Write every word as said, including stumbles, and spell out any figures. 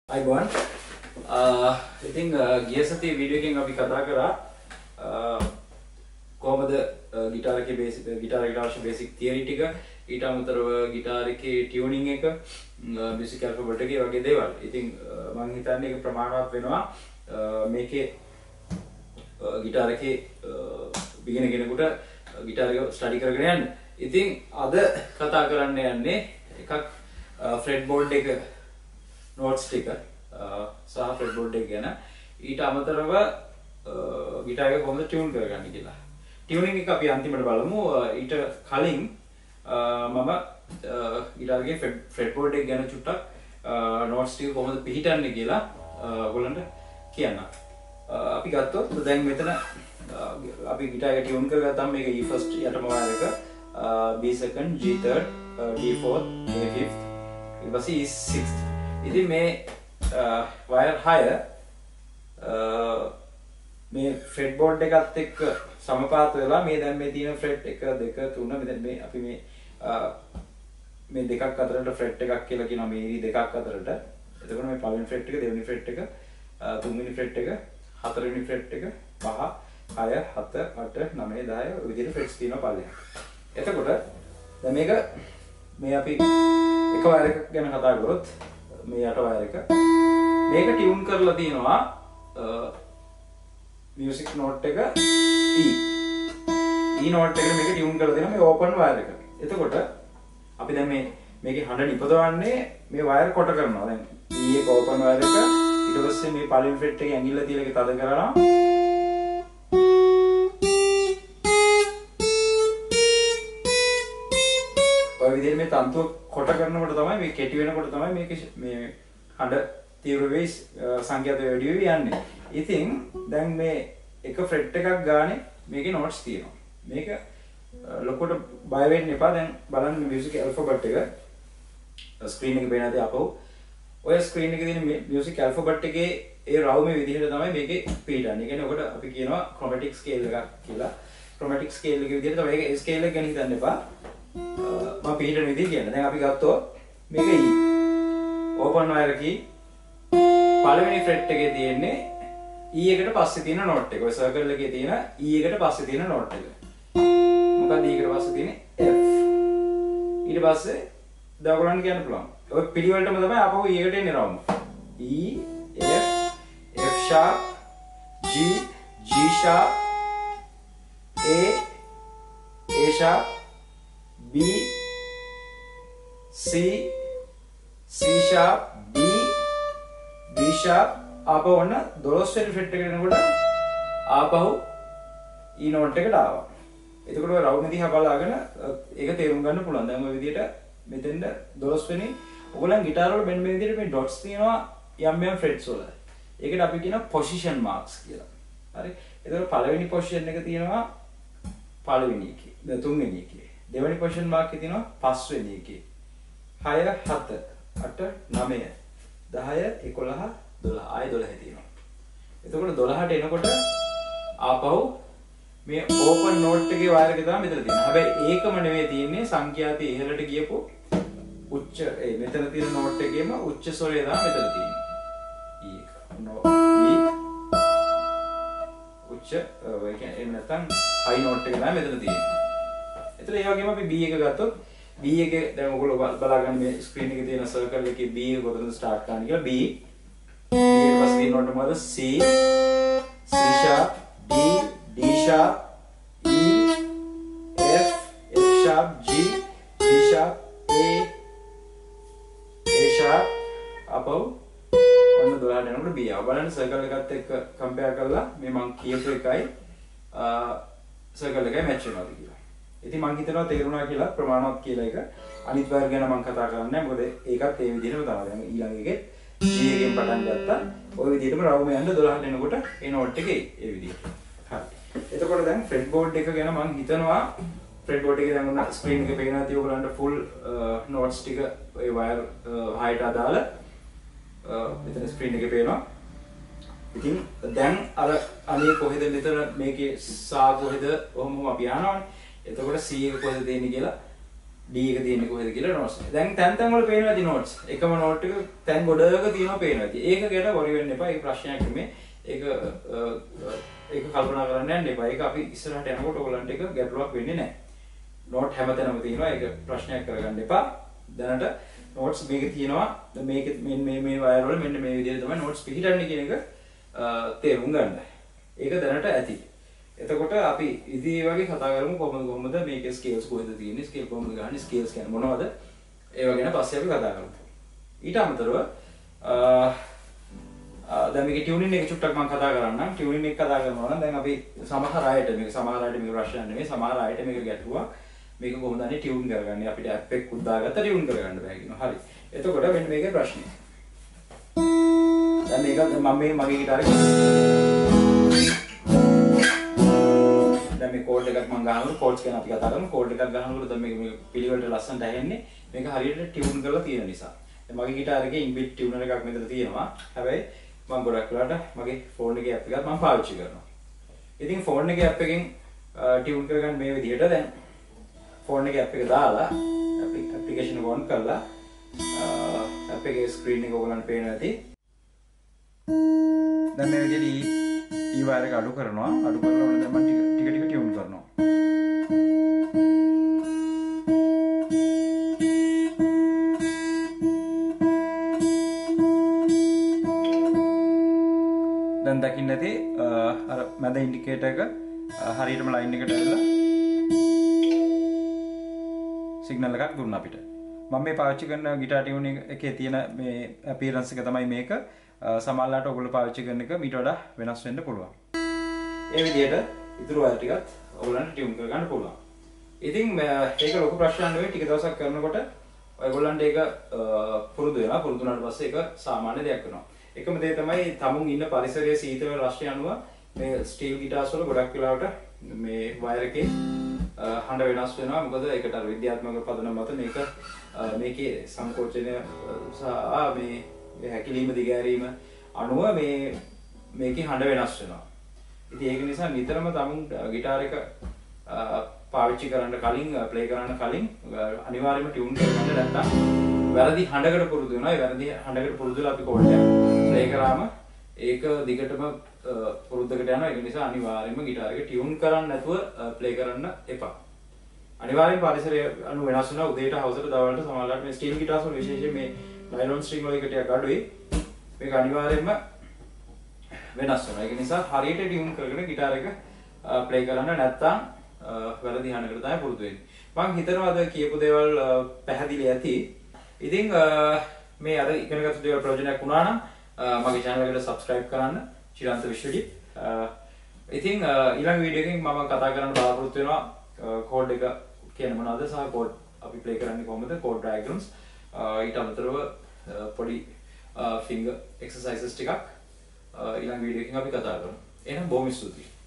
Hi Bon. Uh, I think ගිය සතියේ video එකෙන් අපි කතා කරා කොහොමද ගිටාර එකේ බේසික් ගිටාර එකට අවශ්‍ය බේසික් තියරි ටික ඊට අමතරව ගිටාර එකේ ටියුනින් එක මියුසික් ඇල්ෆබෙට් එකේ වගේ දේවල්. ඉතින් මම හිතන්නේ ඒක ප්‍රමාණවත් වෙනවා මේකේ ගිටාර එකේ බිගිනර් කෙනෙකුට ගිටාර එක ස්ටඩි කරගෙන යන්න. ඉතින් අද කතා කරන්න යන්නේ එකක් ෆ්‍රෙට්බෝඩ් එක notes ටික සහ ෆ්‍රෙට්බෝඩ් එක ගැන ඊට අමතරව ගිටාර එක කොහොමද ටියුන් කරගන්නේ කියලා. ටියුනින් එක අපි අන්තිමට බලමු. ඊට කලින් මම ගිටාර එකේ ෆ්‍රෙට්බෝඩ් එක ගැන චුට්ටක් notes ටික කොහොමද පිහිටන්නේ කියලා ඔයගොල්ලන්ට කියන්න. අපි ගත්තොත් දැන් මෙතන අපි ගිටාර එක ටියුන් කරගත්තාම මේක E first යටම වයර් එක, B second, G third, D fourth, A fifth, ඊට පස්සේ E sixth. ඉතින් මේ වයර් හය මේ ෆ්‍රෙට්බෝඩ් එකත් එක්ක සමපාත වෙලා මේ දැන් මේ තියෙන ෆ්‍රෙට් එක දෙක තුන මෙතන මේ අපි මේ මේ දෙකක් අතරට ෆ්‍රෙට් එකක් කියලා කියනවා මේ දෙකක් අතරට. එතකොට මේ පළවෙනි ෆ්‍රෙට් එක, දෙවෙනි ෆ්‍රෙට් එක, තුන්වෙනි ෆ්‍රෙට් එක, හතරවෙනි ෆ්‍රෙට් එක, පහ, හය, හත, අට, නවය, දහය ඔය විදිහට ෆ්‍රෙට්ස් තියෙනවා පල්ලෙහා. එතකොට දැන් මේක මේ අපි එක වයර් එකක් ගැන කතා කරොත් මේ යට වයර් එක මේක ටියුන් කරලා තියෙනවා මියුසික් නෝට් එක E E නෝට් එකට මේක ටියුන් කරලා තියෙනවා මේ ඕපන් වයර් එක. එතකොට අපි දැන් මේ මේකේ හඬ නිපදවන්නේ මේ වයර් කොට කරනවා. දැන් E එක ඕපන් වයර් එක ඊට පස්සේ මේ පළවෙනි ෆ්‍රෙට් එකේ ඇඟිල්ල තියලා ඒක තද කරනවා. ඔය විදිහට මේ තන්තුව කොට කරනකොට තමයි මේ කෙටි වෙනකොට තමයි මේක මේ හඬ තීව්‍ර වෙයි සංඛ්‍යාත වැඩි වෙවි යන්නේ. ඉතින් දැන් මේ එක ෆ්‍රෙට් එකක් ගානේ මේකේ නෝට්ස් තියෙනවා. මේක ලොකුට බය වෙන්න එපා. දැන් බලන්න මියුසික් ඇල්ෆබෙට් එක ස්ක්‍රීන් එකේ පේන දේ අපෝ ඔය ස්ක්‍රීන් එකේ තියෙන මියුසික් ඇල්ෆබෙට් එකේ ඒ රවුමේ විදිහට තමයි මේකේ පිටන්නේ. ඒ කියන්නේ ඔකට අපි කියනවා ක්‍රොමැටික් ස්කේල් එකක් කියලා. ක්‍රොමැටික් ස්කේල් එකේ විදිහට තමයි ඒක ස්කේල් එක ගැන හිතන්න එපා. මම පිටන විදිහ කියන්නේ. දැන් අපි ගත්තොත් මේක E ඕපන් වයර් කී පළවෙනි ෆ්‍රෙට් එකේ තියෙන්නේ E එකට පස්සේ තියෙන නෝට් එක. ඔය සර්කල් එකේ තියෙන E එකට පස්සේ තියෙන නෝට් එක. මොකද E එකට පස්සේ තියෙන්නේ F. ඊට පස්සේ දැන් ඔයගොල්ලන්ට කියන්න පුළුවන්. ඔය පිළිවෙලටම තමයි ආපහු E එකට එන්නේ රවුම. E F F sharp G G sharp A A sharp B C C sharp D D sharp ආපහු ඔන්න දොළොස් වෙනි ෆ්‍රෙට් එකට එනකොට ආපහු E නෝට් එකට ආවා. එතකොට ඔය රවුම දිහා බලාගෙන ඒක තේරුම් ගන්න පුළුවන්. දැන් ඔය විදිහට මෙතෙන්ද දොළොස් වෙනි ඔයගොල්ලන් ගිටාර වල මෙන්න මේ විදිහට මේ ඩොට්ස් තියෙනවා යම් යම් ෆ්‍රෙට්ස් වල. ඒකට අපි කියනවා පොසිෂන් මාක්ස් කියලා. හරි. එතකොට පළවෙනි පොසිෂන් එක තියෙනවා පළවෙනි එකේ. දැන් තුන්වෙනි එකේ. දෙවෙනි පොසිෂන් මාක් එකේ තියෙනවා පස්වෙනි එකේ. හය, හත, අට, නවය, දහය, එකොළහ, දොළහ. ආයෙ දොළහ තියෙනවා. එතකොට දොළහට එනකොට ආපහු මේ ඕපන් නෝට් එකේ වයර් එක තමයි මෙතන තියෙන්නේ. හැබැයි ඒකම නෙවෙයි තියෙන්නේ සංඛ්‍යාතයේ ඉහළට ගියපු උච්ච ඒ මෙතන තියෙන නෝට් එකේම උච්ච ස්වරය තමයි මෙතන තියෙන්නේ. E එක. නෝ E උච්ච ඒ කියන්නේ එහෙම නැත්නම් හයි නෝට් එක තමයි මෙතන තියෙන්නේ. එතන ඒ වගේම අපි B එක ගත්තොත් B එකේ දැන් ඔයගොල්ලෝ බලා ගන්න මේ ස්ක්‍රීන් එකේ තියෙන සර්කල් එකේ B එක කොතනද ස්ටාර්ට් කරන්නේ කියලා. B ඊට පස්සේ තියෙන නෝට් මොකද? C C sharp D D sharp E F F sharp G G sharp A A sharp අපෝ ඔන්න දොළහට යනකොට B ආව. බලන්න සර්කල් එකත් එක්ක කම්පෙයාර් කරලා මේ මම කියපු එකයි සර්කල් එකයි මැච් වෙනවද කියලා. ඉතින් මම හිතනවා තේරුණා කියලා ප්‍රමාණවත් කියලා එක. අනිත් වයර් ගැන මම කතා කරන්නේ නැහැ. මොකද ඒකත් ඒ විදිහටම තමයි. දැන් ඊළඟ එකේ G එකෙන් පටන් ගත්තා. ওই විදිහටම රවුම යන්න දොළහට එනකොට ඒ නෝට් එකේ ඒ විදිහට. හරි. එතකොට දැන් ෆ්‍රෙට්බෝඩ් එක ගැන මම හිතනවා ෆ්‍රෙට්බෝඩ් එකේ දැන් උන ස්ක්‍රීන් එකේ පේනවා තිය ඔයගලන්ට ෆුල් නෝට්ස් ටික ඒ වයර් හයට අදාළ මෙතන ස්ක්‍රීන් එකේ පේනවා. ඉතින් දැන් අර අනේ කොහෙද මෙතන මේකේ සා කොහෙද ඔහොම අපි අහනවනේ. එතකොට C එක කොහෙද තියෙන්නේ කියලා D එක තියෙන්නේ කොහෙද කියලා notes. දැන් තැන් තැන් වල පේනවා ඇති notes. එකම note එක තැන් ගොඩක තියෙනවා පේනවා ඇති. ඒක ගැන worry වෙන්න එපා. ඒක ප්‍රශ්නයක් නෙමෙයි. ඒක ඒක කල්පනා කරන්න යන්න එපා. ඒක අපි ඉස්සරහට යනකොට ඔයගලන්ට ඒක ගැටලුවක් වෙන්නේ නැහැ. note හැමතැනම තියෙනවා. ඒක ප්‍රශ්නයක් කරගන්න එපා. දැනට notes මේක තියෙනවා. මේක මේ මේ මේ wire වල මෙන්න මේ විදිහට තමයි notes පිටිටන්නේ කියන එක තේරුම් ගන්න. ඒක දැනට ඇති. එතකොට අපි ඉතින් මේ වගේ කතා කරමු කොහොමද කොහොමද මේකේ ස්කේල්ස් කොහෙද තියෙන්නේ ස්කේල් කොහොමද ගහන්නේ ස්කේල්ස් කියන්නේ මොනවද ඒව ගැන පස්සේ අපි කතා කරමු. ඊට අමතරව දැන් මේකේ ටියුනින් එක චුට්ටක් මම කතා කරන්නම්. ටියුනින් එක කතා කරනවා නම් දැන් අපි සමහර අයට මේක සමහර අයට මේක ප්‍රශ්න නෙමෙයි සමහර අයට මේක ගැටලුවක්. මේක කොහොමද අනේ ටියුන් කරගන්නේ අපිට ඇප් එකක් උදාගත්ත ටියුන් කරගන්න බෑ කියනවා. හරි. එතකොට මෙන්න මේකේ ප්‍රශ්නේ. දැන් මේක මම මේ මගේ ගිටාරේ දැන් මේ කෝඩ් එකක් මම ගහනකොට කෝඩ්ස් ගැන අපි කතා කරමු. කෝඩ් එකක් ගහනකොට දැන් මේක මේ පිළිවෙලට ලස්සනට ඇහෙන්නේ. මේක හරියට ටියුන් කරලා තියෙන නිසා. දැන් මගේ ගිටාර් එකේ ඉන්බිල්ට් ටියුනර් එකක් මෙතන තියෙනවා. හැබැයි මම ගොඩක් වෙලාවට මගේ ෆෝන් එකේ ඇප් එකක් මම පාවිච්චි කරනවා. ඉතින් ෆෝන් එකේ ඇප් එකෙන් ටියුන් කරගන්න මේ විදිහට දැන් ෆෝන් එකේ ඇප් එක දාලා ඇප්ලිකේෂන් එක ඔන් කරලා ඇප් එකේ ස්ක්‍රීන් එක ඔයගලන්ට පේනවා ඇති. දැන් මේ විදිහට ඊ වයර් එක අඩු කරනවා. අඩු කරලා ඕන දැන් මම ටික ටික ටික ටියුන් කරනවා. දැන් දකින්න ඇති අර මැද ඉන්ඩිකේටර් එක හරියටම ලයින් එකට ඇවිල්ලා සිග්නල් එකක් දුන්නා අපිට. මම මේ පාවිච්චි කරන ගිටාර් ටියුනින් එකේ තියෙන මේ අපියරන්ස් එක තමයි මේක. සමහරවිට ඔයගොල්ලෝ පාවිච්චි කරන එක මීට වඩා වෙනස් වෙන්න පුළුවන්. ඒ විදිහට ඉතුරු වයර් ටිකත් ඔයගොල්ලන්ට ටියුන් කරගන්න පුළුවන්. ඉතින් මේක ලොකු ප්‍රශ්නයක් නෙවෙයි. ටික දවසක් කරනකොට ඔයගොල්ලන්ට ඒක පුරුදු වෙනවා. පුරුදු වුණාට පස්සේ ඒක සාමාන්‍ය දෙයක් වෙනවා. එකම දේ තමයි තමුන් ඉන්න පරිසරයේ සීතල රශ්මිය අනුව මේ ස්ටීල් ගිටාර්ස් වල ගොඩක් වෙලාවට මේ වයර් එකේ හඬ වෙනස් වෙනවා. මොකද ඒකට අර විද්‍යාත්මක පදනම මත මේක මේකේ සංකෝචනය සහ මේ හැකිලිම දිගෑරීම අනුව මේ මේකේ හඬ වෙනස් වෙනවා. ඉතින් ඒක නිසා නිතරම තමුන් ගිටාර් එක පාවිච්චි කරන්න කලින් ප්ලේ කරන්න කලින් අනිවාර්යයෙන්ම ටියුන් කරගන්න නැත්නම් වැරදි හඬකට පුරුදු වෙනවා. ඒ වැරදි හඬකට පුරුදු වෙලා අපි කෝඩ් එක ප්ලේ කරාම ඒක දිගටම පුරුද්දකට යනවා. ඒක නිසා අනිවාර්යයෙන්ම ගිටාර් එක ටියුන් කරන්න නැතුව ප්ලේ කරන්න එපා. අනිවාර්යෙන් පරිසරය අනුව වෙනස් වෙනවා. උදේට හවසට දවල්ට සමහරවිට මේ ස්ටීල් ගිටාර්ස් වල විශේෂයෙන් මේ නයිලොන් ස්ට්‍රින්ග් වල එක ටිකක් අඩුයි. මේක අනිවාර්යෙන්ම වෙනස් වෙනවා. ඒක නිසා හරියට ටියුන් කරගෙන ගිටාර් එක ප්ලේ කරන්න නැත්නම් වැරදි හඬකට තමයි පුරුදු වෙන්නේ. මම හිතනවා අද කියපු දේවල් පැහැදිලි ඇති. ඉතින් මේ අර ඉගෙනගත්තු දේවල් ප්‍රයෝජනයක් වුණා නම් මගේ channel එකට subscribe කරන්න. චිරන්ත විශ්වජිත්. ඉතින් ඊළඟ වීඩියෝ එකකින් මම කතා කරන්න බලාපොරොත්තු වෙනවා කෝඩ් එක කියන්නේ මොනවද සහ කෝඩ් අපි ප්ලේ කරන්නේ කොහොමද කෝඩ් ඩයග්‍රෑම්ස් ඊට අමතරව පොඩි finger exercises ටිකක් ඊළඟ වීඩියෝ එකකින් අපි කතා කරමු. එහෙනම් බොහොම ස්තුතියි.